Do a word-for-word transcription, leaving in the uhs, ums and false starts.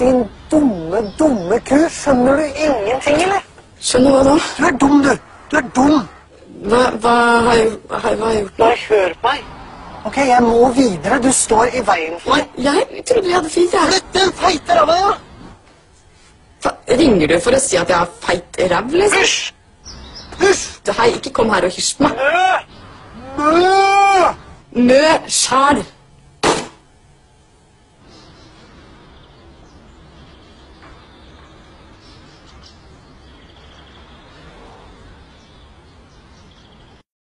Din dumme, dumme ku. Skjønner du ingenting, eller? Skjønner hva da? Du er dum, du. Du er dum. Hva, hva, har, jeg, hva har jeg gjort? Bare hør på meg. Ok, jeg må videre. Du står i veien for meg. Jeg trodde vi hadde fint, jeg. Flytt den feite ræva, ja! Hva, ringer du for å si at jeg har feit ræv, liksom? Hysj! Hysj! Du, hei, ikke kom her og hysj på meg. Mø! Mø! Mø, sjæl!